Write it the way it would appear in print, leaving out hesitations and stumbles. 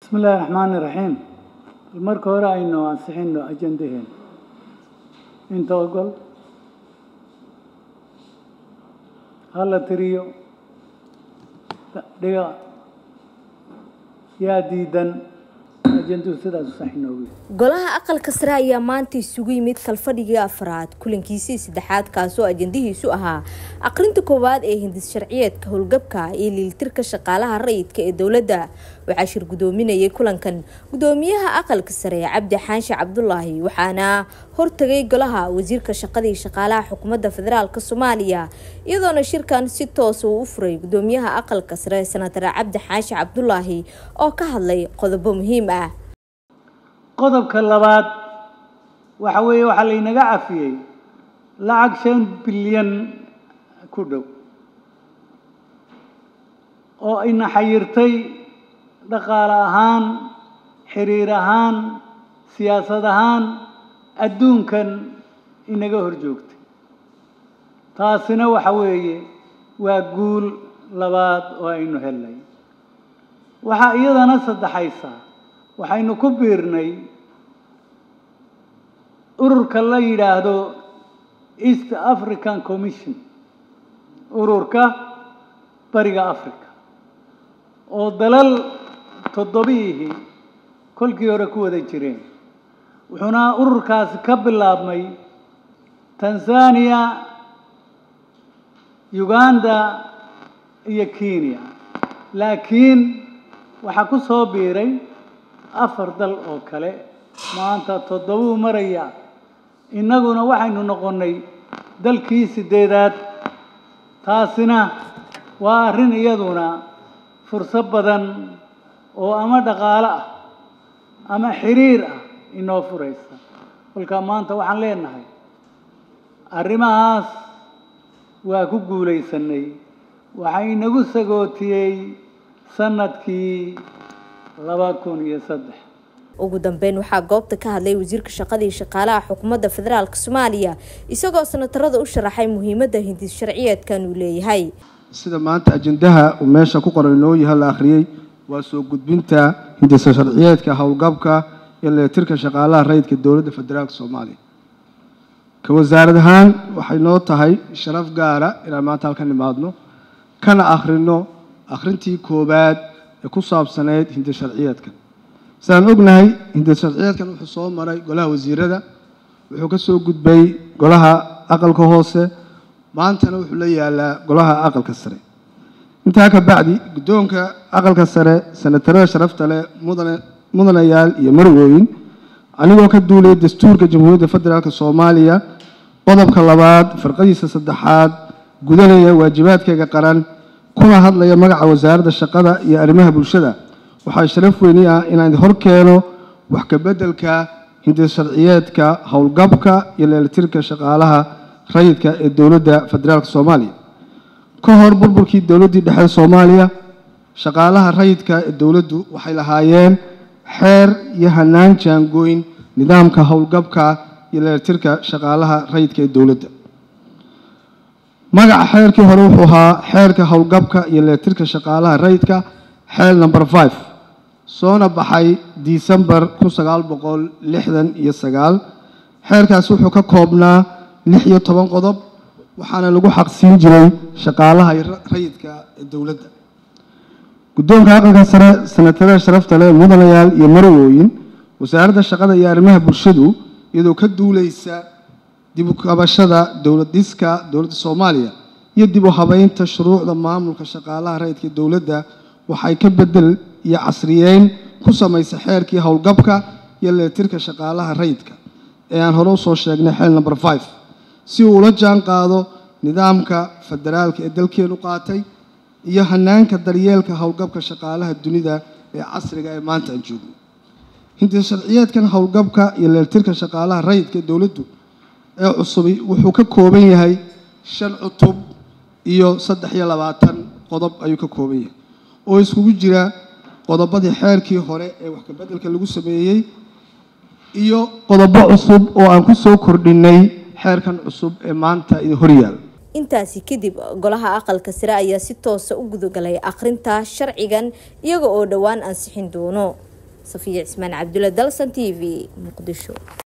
بسم الله الرحمن الرحيم. المركز هو إنه أنصحينه أجندهن. أنت أقول هلا تريو دقا يا ديدن أجندو سدا صحينه. golaha aqalka sare ayaa maanta isugu yimid kalfadhiga afraad kulankiisii saddexaad kaasoo ajandihiisu ahaa aqrinta koowaad ee hindis sharciyeedka howlgabka iyo liiltirka shaqaalaha rayidka ee dawladda waxaa shir gudoominayay kulankan gudoomiyaha aqalka sare Cabdi Xaashi Cabdullaahi waxaana hortagay golaha wasiirka shaqada iyo shaqaalaha xukuumadda federaalka Soomaaliya iyadoona shirkan si toos ah u furay gudoomiyaha aqalka sare Senator Cabdi Xaashi Cabdullaahi oo ka hadlay qodobo muhiim ah qodobka labaad waxa weeye waxa la inaga cafiyay lacag 5 bilyan ku dhow oo ina xayirtay dhaqaale ahaan xiriir ahaan siyaasad ahaan adduunkan inaga horjoogtay taasina waxa weeye waa guul labaad oo aynu helnay waxa iyadana saddexaysa waxaynu ku biirnay ururka la yiraahdo East African Commission ururka bariga Afrika oo dalal toddobihi kolkii hore ku wada jireen wuxuuna ururkaasi ka bilaabmay Tanzania Uganda iyo Kenya laakiin waxa ku soo biiray afar dal oo kale maanta 7 maraya inaguna waxaynu noqonay dalkii 8aad taasina waa arin iyaduna fursad badan oo ama dhaqaale ah ama xiriir ah inoo furaysa walka maanta waxaan leenahay arrimahaas waa ku guuleysanay waxay nagu sagootiyay sanadkii 2003 ugu dambeyn waxaa goobta ka hadlay wasiirka shaqada iyo shaqaalaha xukuumadda federaalka Soomaaliya isagoo senatarada u sharaxay muhiimadda hindis sharciyeedkan uu leeyahay sida maanta ajandaha uu meesha ku qoran loo yahay la akhriyay waa soo gudbinta hindis sharciyeedka howlgabka iyo leetirka shaqaalaha rayidka dawladda federaalka Soomaaliya ka wasaarad ahaan waxay noo tahay sharaf gaar ah inaan maanta halkan nimaadno kana akhrino akhrintii koobaad ee ku saabsaneed hindis sharciyeedka saan ognahay hindis sharciyeedkan wuxuu soo maray golaha wasiirada wuxuu ka soo gudbay golaha aqalka hoose maantana wuxuu la yaalaa golaha aqalka sare intaa ka bacdi gudoonka aqalka sare senatarada sharafta leh mudanayaal iyo marwooyin anigoo ka duulay dastuurka jamhuuriyadda federaalka Soomaaliya qodobka labaad farqadiisa saddexaad gudanaya waajibaadkayga qaran kuna hadlaya magaca wasaaradda shaqada iyo arrimaha bulshada waxaa sharaf weyn ah inaan hor keeno wax ka bedelka hindis sharciyeedka howlgabka iyo leeltirka shaqaalaha rayidka ee dawladda federaalka Soomaaliya ka hor burburkii dawladda dhexe Soomaaliya shaqaalaha rayidka ee dawladdu waxay lahaayeen xeer iyo hanaan jaangooyn nidaamka howlgabka iyo leeltirka shaqaalaha rayidka ee dawladda magaca xeerkii hore wuxuu ahaa xeerka howlgabka iyo leeltirka shaqaalaha rayidka xeel number 5 soona baxay December 1969 xeerkaas wuxuu ka koobnaa 16 qodob waxaana lagu xaqsiin jiray shaqaalaha rayidka ee dawladda gudoonka aqalka sare senatarada sharafta leh mudanayaal iyo marwooyin wasaaradda shaqada iyo arrimaha bulshadu iyadoo ka duuleysa dib u kabashada dawlad dhiska dawladda Soomaaliya iyo dib u habeynta shuruucda maamulka shaqaalaha rayidka dawladda waxay ka bedel iyo casriyeyn ku sameysay xeerkii howlgabka iyo leetirka shaqaalaha rayidka ee aan hore u soo sheegnay xeel number 5 si uu la jaan qaado nidaamka federaalka ee dalkeenu qaatay iyo hanaanka daryeelka howlgabka shaqaalaha dunida ee casriga ee maanta aan joogno hindis sharciyeedkan howlgabka iyo leetirka shaqaalaha rayidka dawladdu ee cusub wuxuu ka kooban yahay 5 cutub iyo 23 qodob ayuu ka kooban yahay oo isugu jira qodobadii xeerkii hore ee wax ka bedelka lagu sameeyay iyo qodobo cusub oo aan ku soo kordhinay xeerkan cusub ee maanta hor yaal intaasi kadib golaha aqalka sare ayaa si toos ah u gudagalay akhrinta sharcigan iyaga oo dhawaan ansixin doono safiya cismaan cabdulla dalsan TV muqdisho.